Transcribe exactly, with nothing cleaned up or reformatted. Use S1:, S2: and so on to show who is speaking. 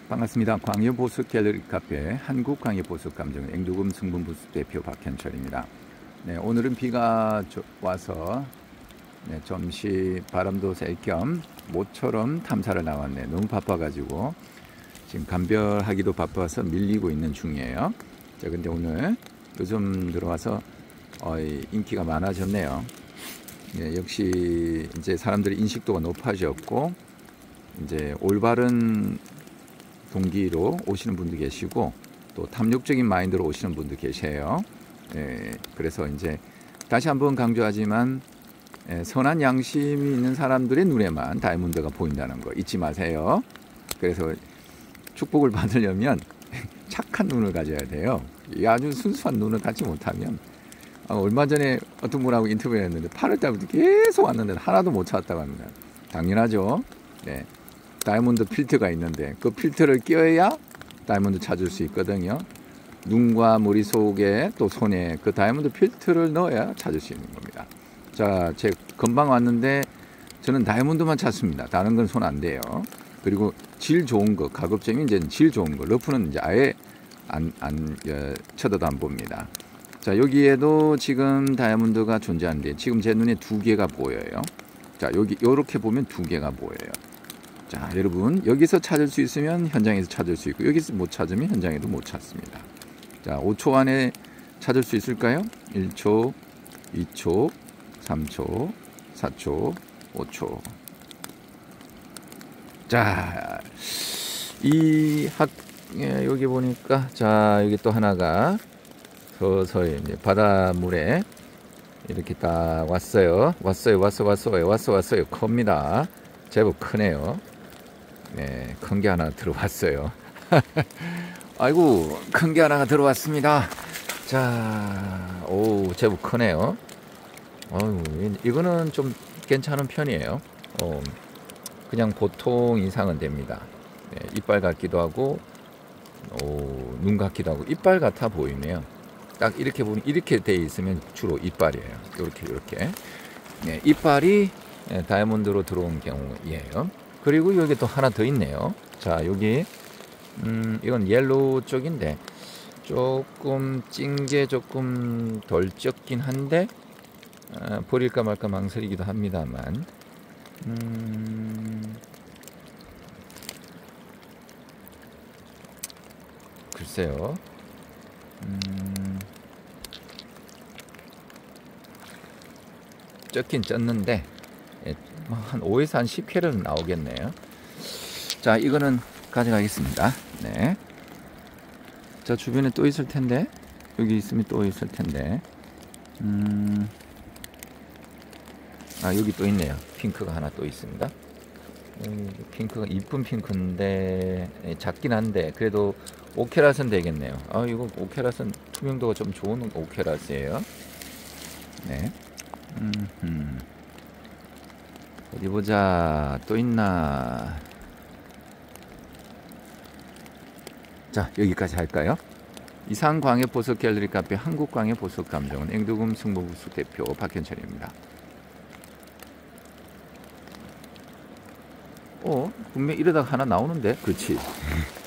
S1: 반갑습니다. 광해보석 갤러리 카페 한국광해보석감정은 앵두금 승분부수 대표 박현철입니다. 네, 오늘은 비가 와서 네, 잠시 바람도 쐴 겸 모처럼 탐사를 나왔네. 너무 바빠가지고 지금 감별하기도 바빠서 밀리고 있는 중이에요. 자, 근데 오늘 요즘 들어와서 어이, 인기가 많아졌네요. 네, 역시 이제 사람들의 인식도가 높아졌고 이제 올바른 동기로 오시는 분도 계시고 또 탐욕적인 마인드로 오시는 분도 계세요. 예, 그래서 이제 다시 한번 강조하지만 예, 선한 양심이 있는 사람들의 눈에만 다이아몬드가 보인다는 거 잊지 마세요. 그래서 축복을 받으려면 착한 눈을 가져야 돼요. 이 아주 순수한 눈을 갖지 못하면 아, 얼마 전에 어떤 분하고 인터뷰를 했는데 팔월 달부터 계속 왔는데 하나도 못 찾았다고 합니다. 당연하죠. 네. 다이아몬드 필터가 있는데 그 필터를 끼워야 다이아몬드 찾을 수 있거든요. 눈과 머릿속에 또 손에 그 다이아몬드 필터를 넣어야 찾을 수 있는 겁니다. 자, 제 금방 왔는데 저는 다이아몬드만 찾습니다. 다른 건 손 안 돼요. 그리고 질 좋은 거, 가급적이면 이제 질 좋은 거, 러프는 이제 아예 안, 안, 어, 쳐다도 안 봅니다. 자, 여기에도 지금 다이아몬드가 존재하는데 지금 제 눈에 두 개가 보여요. 자, 여기 이렇게 보면 두 개가 보여요. 자, 여러분 여기서 찾을 수 있으면 현장에서 찾을 수 있고 여기서 못 찾으면 현장에도 못 찾습니다. 자, 오 초 안에 찾을 수 있을까요? 일 초, 이 초, 삼 초, 사 초, 오 초. 자, 이 학, 예, 여기 보니까 자, 여기 또 하나가 서서히 이제 바닷물에 이렇게 딱 왔어요. 왔어요, 왔어, 왔어요, 왔어, 왔어요. 큽니다. 제법 크네요. 네, 큰 게 하나 들어왔어요. 아이고, 큰 게 하나가 들어왔습니다. 자, 오, 제법 크네요. 어우, 이거는 좀 괜찮은 편이에요. 어, 그냥 보통 이상은 됩니다. 네, 이빨 같기도 하고, 오, 눈 같기도 하고, 이빨 같아 보이네요. 딱 이렇게 보면, 이렇게 돼 있으면 주로 이빨이에요. 이렇게, 이렇게. 네, 이빨이 다이아몬드로 들어온 경우예요. 그리고 여기 또 하나 더 있네요. 자, 여기 음, 이건 옐로우 쪽인데 조금 찐 게 조금 덜 적긴 한데 아, 버릴까 말까 망설이기도 합니다만 음, 글쎄요. 음, 쪘긴 쪘는데 한 오에서 한 십 캐럿은 나오겠네요. 자, 이거는 가져가겠습니다. 네. 자, 주변에 또 있을 텐데 여기 있으면 또 있을 텐데 음, 아, 여기 또 있네요. 핑크가 하나 또 있습니다. 음, 핑크가 이쁜 핑크인데 작긴 한데 그래도 오 캐럿은 되겠네요. 아, 이거 오 캐럿은 투명도가 좀 좋은 오 캐럿이에요. 네. 음, 음. 어디 보자. 또 있나. 자, 여기까지 할까요? 이상 광해보석 갤러리 카페 한국광해보석감정은 앵두금 승분부수 대표 박현철입니다. 어? 분명 이러다가 하나 나오는데? 그렇지.